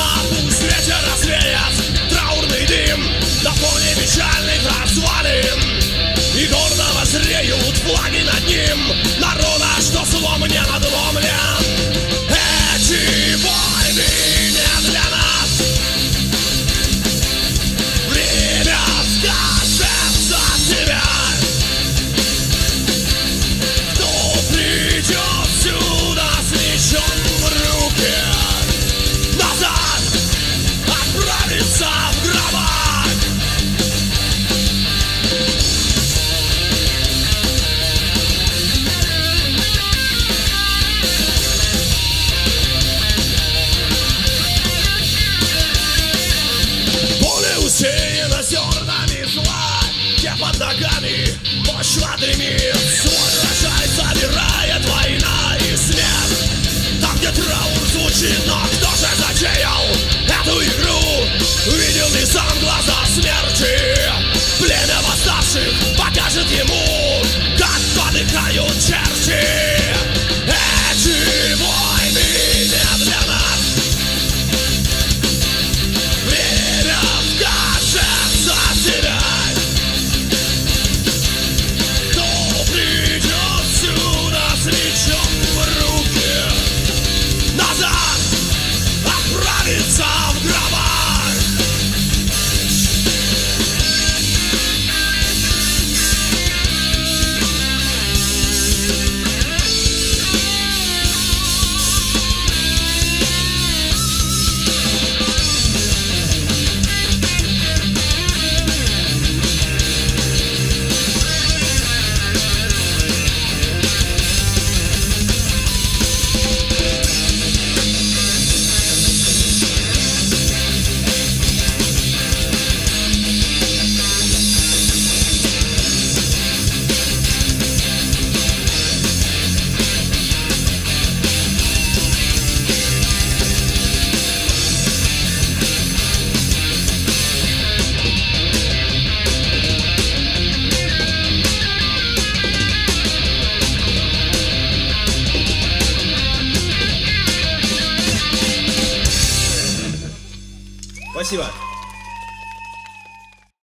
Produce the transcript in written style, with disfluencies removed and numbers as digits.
пусть ветер развеет траурный дым на фоне печальных развалин. И гордо возреют флаги над ним народа, что слом не надломлен. Эти войны не для нас. Время скажет за тебя. Кто придет сюда с мечом в руке, назад отправится в гроба. Усеяна зернами зла, где под ногами почва дымит. Свой урожай забирает война и смерть. Там, где траур звучит, но кто же затеял эту игру? Видел ли сам глаза смерти? Племя восставших покажет ему, как подыхают черти. Эти войны не для нас. В гробах. Спасибо.